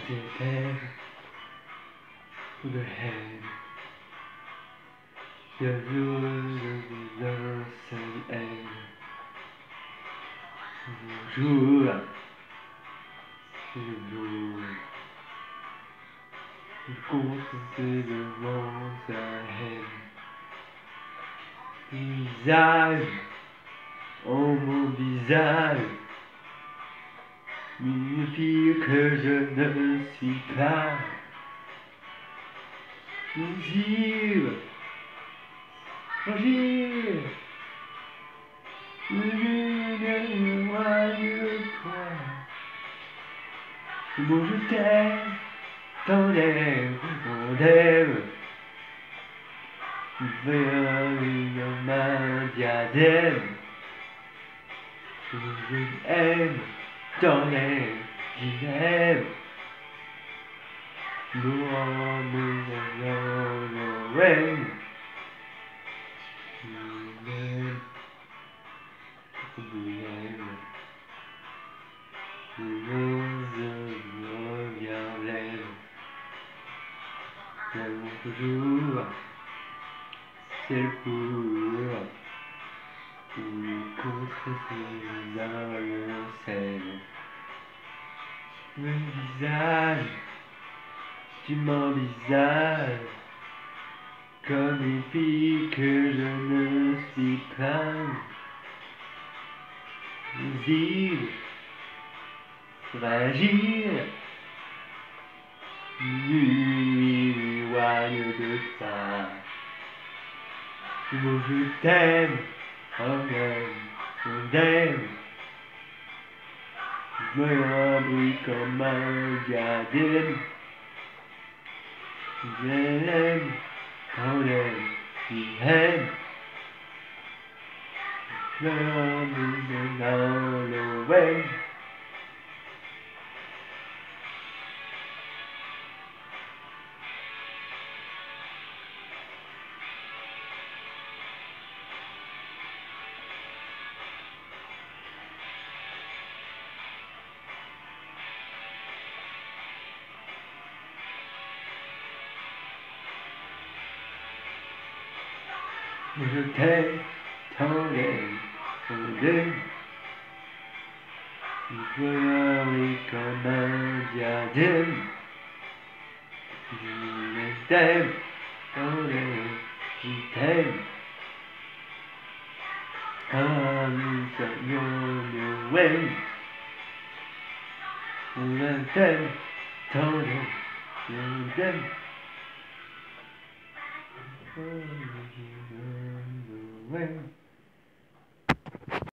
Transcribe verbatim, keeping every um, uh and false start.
C'était le haine. Je joue le seul haine. Je joue, je joue. Je compte devant sa haine. Visage, oh mon visage, une fille que je ne suis pas. Fragile, fragile, ne m'éloigne pas. Bon, je t'aime, t'en aime, on aime. Vers une main diadème. Je aime, t'en aime, je l'aime. Nous nous allons règne. Je l'aime, je l'aime. Je reviens l'aime. L'aime toujours. C'est le pour ou contre ses âmes scènes. Le visage, tu m'envisages comme une fille que je ne suis pas. Visible, fragile, nuit m'éloigne de ça. Moi je t'aime, on aime, on aime. Je me embrouille comme un diadème. Je l'aime, on aime, je l'aime. Je m'embrouille dans le web. Je t'aime, t'en aime, on aime. Je me comme un diadème. Je t'aime, t'en aime, je t'aime. Comme ça, non, ouais. Je t'aime, t'en aime, je t'aime. When